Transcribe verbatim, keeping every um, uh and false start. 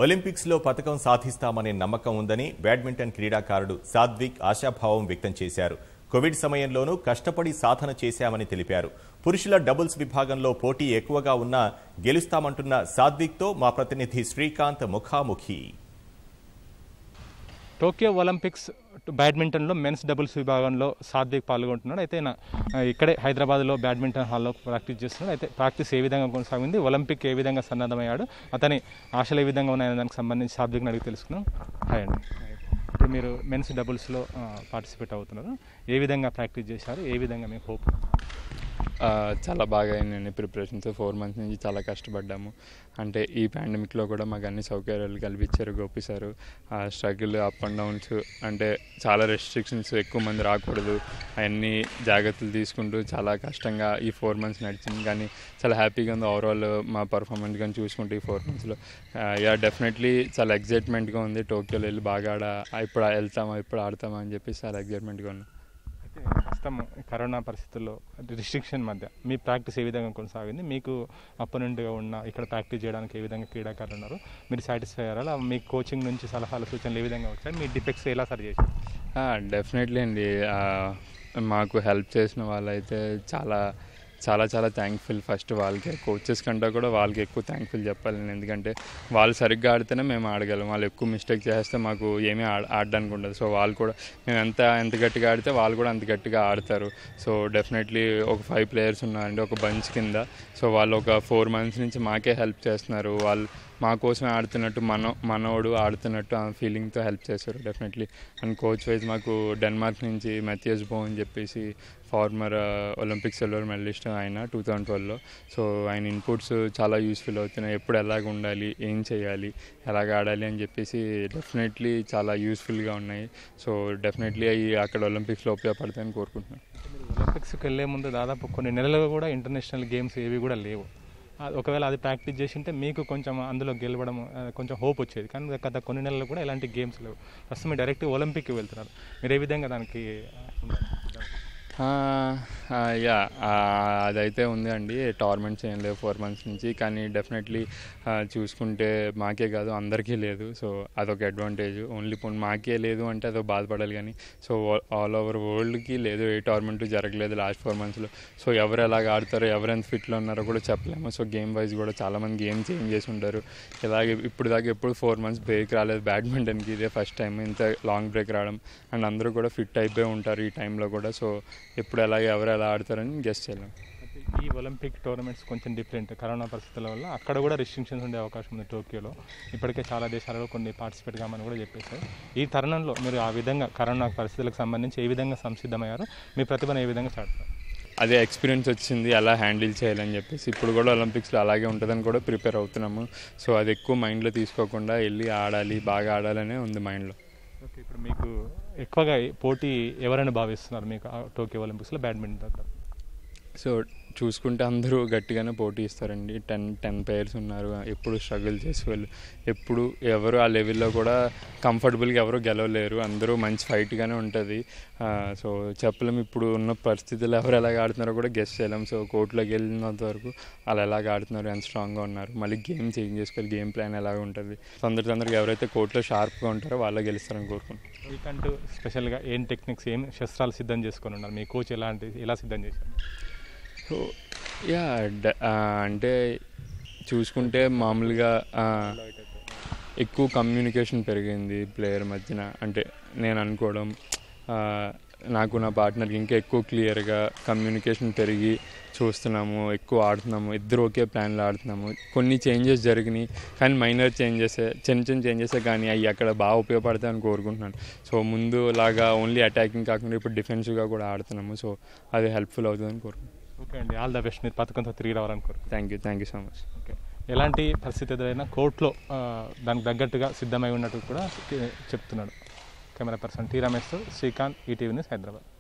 Olympics లో పతకం సాధిస్తామనే నమ్మకం ఉందని బ్యాడ్మింటన్ క్రీడాకారుడు సాత్విక్ ఆశాభావం వ్యక్తం చేశారు. కోవిడ్ సమయంలోనూ కష్టపడి సాధన చేశామని తెలిపారు. పురుషుల డబుల్స్ విభాగంలో పోటీ ఎక్కువగా ఉన్నా గెలుస్తామంటున్న సాత్విక్తో మా ప్రతినిధి శ్రీకాంత్ ముఖాముఖి. టోక్యో ఒలింపిక్స్ బ్యాడ్మింటన్లో మెన్స్ డబుల్స్ విభాగంలో సాత్విక్ పాల్గొంటున్నాడు. అయితే ఇక్కడే హైదరాబాద్లో బ్యాడ్మింటన్ హాల్లో ప్రాక్టీస్ చేస్తున్నాడు. అయితే ప్రాక్టీస్ ఏ విధంగా కొనసాగింది, ఒలింపిక్ ఏ విధంగా సన్నద్ధమయ్యాడు, అతని ఆశలు ఏ విధంగా ఉన్నాయనే దానికి సంబంధించి సాత్విక్ని అడిగి తెలుసుకున్నాం. హాయ్ అండి. ఇప్పుడు మీరు మెన్స్ డబుల్స్లో పార్టిసిపేట్ అవుతున్నారు. ఏ విధంగా ప్రాక్టీస్ చేశారు, ఏ విధంగా మీకు హోప్? చాలా బాగా అయిందండి ప్రిపరేషన్స్. ఫోర్ మంత్స్ నుంచి చాలా కష్టపడ్డాము. అంటే ఈ పాండమిక్లో కూడా మాకు అన్ని సౌకర్యాలు కల్పించారు Gopi sir. Struggle, up and downs, అంటే చాలా రెస్ట్రిక్షన్స్, ఎక్కువ మంది రాకూడదు, అవన్నీ జాగ్రత్తలు తీసుకుంటూ చాలా కష్టంగా ఈ ఫోర్ మంత్స్ నడిచింది. కానీ చాలా హ్యాపీగా ఉంది ఓవరాల్ మా పర్ఫార్మెన్స్ కానీ చూసుకుంటే ఈ ఫోర్ మంత్స్లో. యా డెఫినెట్లీ చాలా ఎగ్జైట్మెంట్గా ఉంది. టోక్యోలో వెళ్ళి బాగా ఆడ ఇప్పుడు వెళ్తామా ఇప్పుడు ఆడతామా అని చెప్పి చాలా ఎగ్జైట్మెంట్గా ఉన్నాం. ప్రస్తుతం కరోనా పరిస్థితుల్లో రిస్ట్రిక్షన్ మధ్య మీ ప్రాక్టీస్ ఏ విధంగా కొనసాగింది? మీకు అపోనెంట్గా ఉన్న ఇక్కడ ప్రాక్టీస్ చేయడానికి ఏ విధంగా క్రీడాకారులు ఉన్నారు, మీరు సాటిస్ఫై అయ్యారా? మీ కోచింగ్ నుంచి సలహాలు సూచనలు ఏ విధంగా వచ్చాయి, మీ డిఫెక్ట్స్ ఎలా సరి చేశారు? డెఫినెట్లీ అండి. మాకు హెల్ప్ చేసిన వాళ్ళైతే చాలా చాలా చాలా థ్యాంక్ఫుల్. ఫస్ట్ వాళ్ళకి, కోచెస్ కంటే కూడా వాళ్ళకి ఎక్కువ థ్యాంక్ఫుల్ చెప్పాలి నేను. ఎందుకంటే వాళ్ళు సరిగ్గా ఆడితేనే మేము ఆడగలం. వాళ్ళు ఎక్కువ మిస్టేక్ చేస్తే మాకు ఏమీ ఆడ ఆడడానికి ఉండదు. సో వాళ్ళు కూడా మేము ఎంత ఎంత గట్టిగా ఆడితే వాళ్ళు కూడా అంత గట్టిగా ఆడతారు. సో డెఫినెట్లీ ఒక ఫైవ్ ప్లేయర్స్ ఉన్నారండి ఒక బంచ్ కింద. సో వాళ్ళు ఒక ఫోర్ మంత్స్ నుంచి మాకే హెల్ప్ చేస్తున్నారు. వాళ్ళు మా కోసమే ఆడుతున్నట్టు, మన మనోడు ఆడుతున్నట్టు ఆ ఫీలింగ్తో హెల్ప్ చేశారు డెఫినెట్లీ. అండ్ కోచ్ వైజ్ మాకు డెన్మార్క్ నుంచి మెథియస్ బో అని చెప్పేసి ఫార్మర్ ఒలింపిక్ సిల్వర్ మెడలిస్ట్ ఆయన టూ థౌజండ్ ట్వెల్వ్లో. సో ఆయన ఇన్పుట్స్ చాలా యూస్ఫుల్ అవుతున్నాయి. ఎప్పుడు ఎలాగ ఉండాలి, ఏం చేయాలి, ఎలాగ ఆడాలి అని చెప్పేసి డెఫినెట్లీ చాలా యూస్ఫుల్గా ఉన్నాయి. సో డెఫినెట్లీ అవి అక్కడ ఒలింపిక్స్లో ఉపయోగపడతాయని కోరుకుంటున్నాను. ఒలింపిక్స్కి వెళ్ళే ముందు దాదాపు కొన్ని నెలలుగా కూడా ఇంటర్నేషనల్ గేమ్స్ ఏవి కూడా లేవు. ఒకవేళ అది ప్రాక్టీస్ చేసి ఉంటే మీకు కొంచెం అందులో గెలవడం కొంచెం హోప్ వచ్చేది. కానీ గత కొన్ని నెలలు కూడా ఎలాంటి గేమ్స్ లేవు. ప్రస్తుతం మీరు డైరెక్ట్ ఒలింపిక్కి వెళ్తున్నారు. మీరు ఏ విధంగా దానికి? యా అదైతే ఉంది అండి. టోర్నమెంట్స్ ఏం లేవు ఫోర్ మంత్స్ నుంచి. కానీ డెఫినెట్లీ చూసుకుంటే మాకే కాదు అందరికీ లేదు. సో అదొక అడ్వాంటేజ్. ఓన్లీ పోనీ మాకే లేదు అంటే అదొక బాధపడాలి. కానీ సో ఆల్ ఓవర్ వరల్డ్కి లేదు, ఏ టోర్నమెంట్ జరగలేదు లాస్ట్ ఫోర్ మంత్స్లో. సో ఎవరు ఎలాగ ఆడతారో, ఎవరు ఎంత ఫిట్లో ఉన్నారో కూడా చెప్పలేము. సో గేమ్ వైజ్ కూడా చాలామంది గేమ్ చేంజ్ చేసి ఉంటారు. ఇలాగే ఇప్పుడు దాకా ఎప్పుడు ఫోర్ మంత్స్ బ్రేక్ రాలేదు బ్యాడ్మింటన్కి. ఇదే ఫస్ట్ టైం ఇంత లాంగ్ బ్రేక్ రావడం. అండ్ అందరూ కూడా ఫిట్ అయిపోయి ఉంటారు ఈ టైంలో కూడా. సో ఎప్పుడు ఎలాగే ఎవరు ఎలా ఆడతారని గెస్ చేయలేం. ఈ ఒలింపిక్ టోర్నమెంట్స్ కొంచెం డిఫరెంట్. కరోనా పరిస్థితుల వల్ల అక్కడ కూడా రిస్ట్రిక్షన్స్ ఉండే అవకాశం ఉంది టోక్యోలో. ఇప్పటికే చాలా దేశాలలో కొన్ని పార్టిసిపేట్ కామని కూడా చెప్పేశారు. ఈ తరుణంలో మీరు ఆ విధంగా కరోనా పరిస్థితులకు సంబంధించి ఏ విధంగా సంసిద్ధమయ్యారు, మీ ప్రతిభను ఏ విధంగా చాటుతారు? అదే ఎక్స్పీరియన్స్ వచ్చింది ఎలా హ్యాండిల్ చేయాలని చెప్పేసి. ఇప్పుడు కూడా ఒలింపిక్స్లో అలాగే ఉంటుందని కూడా ప్రిపేర్ అవుతున్నాము. సో అది ఎక్కువ మైండ్లో తీసుకోకుండా వెళ్ళి ఆడాలి, బాగా ఆడాలనే ఉంది మైండ్లో. ఓకే, ఇప్పుడు మీకు ఎక్కువగా పోటీ ఎవరైనా భావిస్తున్నారు మీకు టోక్యో ఒలింపిక్స్లో బ్యాడ్మింటన్? సో చూసుకుంటే అందరూ గట్టిగానే పోటీ ఇస్తారండి. టెన్ టెన్ ప్లేయర్స్ ఉన్నారు. ఎప్పుడు స్ట్రగుల్ చేసే వాళ్ళు, ఎప్పుడు ఎవరు ఆ లెవెల్లో కూడా కంఫర్టబుల్గా ఎవరు గెలవలేరు. అందరూ మంచి ఫైట్గానే ఉంటుంది. సో చెప్పలేము ఇప్పుడు ఉన్న పరిస్థితుల్లో ఎవరు ఎలాగ ఆడుతున్నారో కూడా గెస్ చేయలేము. సో కోర్టులోకి వెళ్ళినంత వరకు వాళ్ళు ఎలాగ ఆడుతున్నారు, ఎంత స్ట్రాంగ్గా ఉన్నారు, మళ్ళీ గేమ్ చేంజ్ చేసుకోవాలి, గేమ్ ప్లాన్ ఎలాగ ఉంటుంది. తొందర తొందరగా ఎవరైతే కోర్టులో షార్ప్గా ఉంటారో వాళ్ళే గెలుస్తారని కోరుకుంటున్నాను. మీకంటూ స్పెషల్గా ఏం టెక్నిక్స్, ఏం శస్త్రాలు సిద్ధం చేసుకొని ఉన్నారు? మీ కోచ్ ఎలాంటి ఎలా సిద్ధం చేశారు? సో యా అంటే చూసుకుంటే మామూలుగా ఎక్కువ కమ్యూనికేషన్ పెరిగింది ప్లేయర్ మధ్యన. అంటే నేను అనుకోవడం, నాకు నా పార్ట్నర్కి ఇంకా ఎక్కువ క్లియర్గా కమ్యూనికేషన్ పెరిగి చూస్తున్నాము, ఎక్కువ ఆడుతున్నాము, ఇద్దరు ఒకే ప్లాన్లో ఆడుతున్నాము. కొన్ని చేంజెస్ జరిగినాయి కానీ మైనర్ చేంజెస్, చిన్న చిన్న చేంజెస్ కానీ అవి అక్కడ బాగా ఉపయోగపడతాయని కోరుకుంటున్నాను. సో ముందు లాగా ఓన్లీ అటాకింగ్ కాకుండా ఇప్పుడు డిఫెన్సివ్గా కూడా ఆడుతున్నాము. సో అది హెల్ప్ఫుల్ అవుతుందని కోరుకుంటున్నాను. ఓకే అండి, ఆల్ ద బెస్ట్. మీరు పథకంతో తిరిగి రావాలని కోరుకుంటున్నాను. Thank you thank you so much. Okay, ఎలాంటి పరిస్థితి ఎదురైనా కోర్టులో దానికి తగ్గట్టుగా సిద్ధమై ఉన్నట్టు కూడా చెప్తున్నాడు. కెమెరా పర్సన్ టీ రమేష్తో శ్రీకాంత్, ఈటీవీ న్యూస్, హైదరాబాద్.